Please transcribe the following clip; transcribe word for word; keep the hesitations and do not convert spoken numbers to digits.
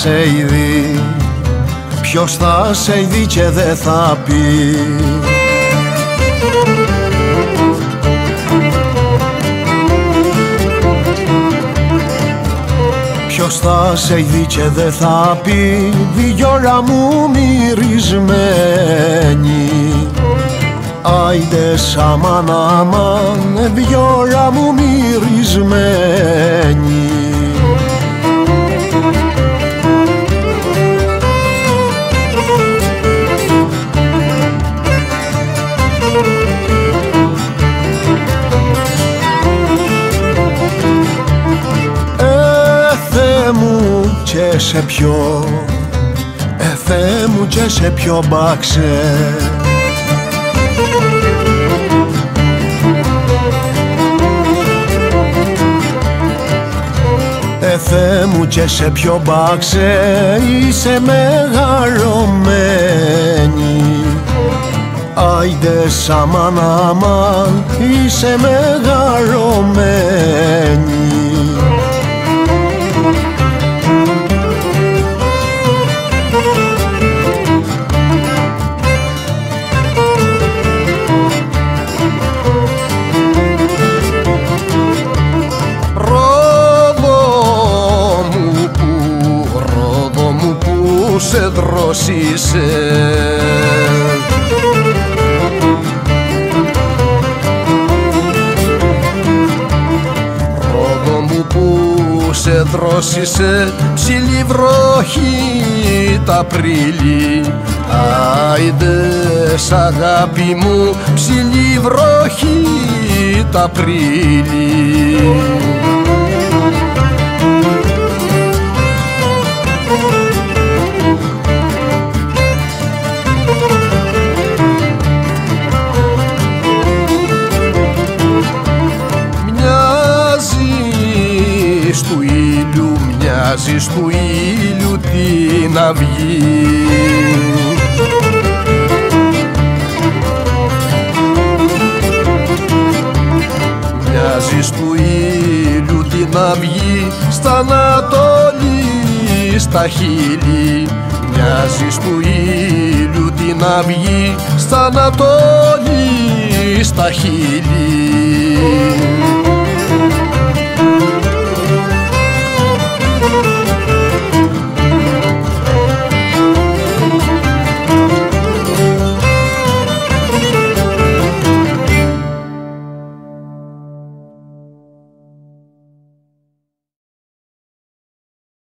σε ειδεί, ποιος θα σε ειδεί και δεν θα πει. Ποιος θα σε ειδεί και δεν θα πει, βιόλα μου μυρισμένη. Άιντες αμάν αμάν, βιόλα μου μυρισμένη. Και σε ποιο, ε Θεέ μου, και σε ποιο μπάξε. Ε Θεέ μου, και σε ποιο μπάξε είσαι μεγαλωμένη. Άιντες αμάν αμάν, είσαι μεγαλωμένη. Σε δρόσισε, Ρόδο μου που σε δρόσισε, ψηλή βροχή τ' Απρίλη. Άιντες αγάπη μου, ψηλή βροχή τ' Απρίλη. Του ήλιου, μοιάζεις του ήλιου την αυγή. Μοιάζεις του ήλιου την αυγή, στα Ανατολή στα χείλη. Μοιάζεις του ήλιου την αυγή, στα Ανατολή στα χείλη.